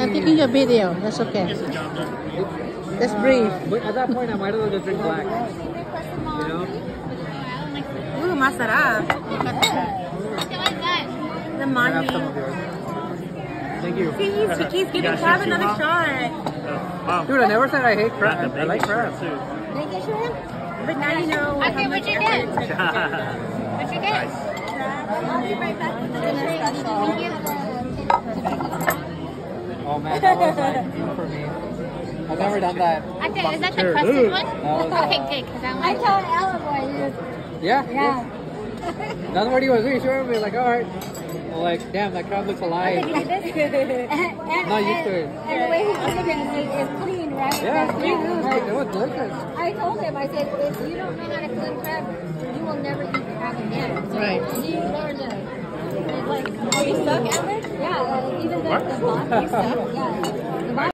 I'm taking your video. That's okay. Let's breathe. But at that point, I might as well just drink black. You know? Ooh, masarap. The money. Thank you. See, he keeps giving crab another shot. Dude, I never said I hate crab. I like crab. But now you know. Okay, what'd you get? What'd you get? Oh man, that was like new for me. I've never done that. Is that the crusted one? Okay, good, because I told Ella boy. Yeah? Yeah. That's what he was doing. He showed me like, alright. I'm like, damn, that crab looks alive. Not used to it. And the way he's cooking is clean, right? Yeah, clean. It was delicious. I told him, I said, if you don't know how to clean crab, you will never eat crab again. So Right. you learn to, like, are you stuck, Alex? Yeah, even the body stuff, yeah.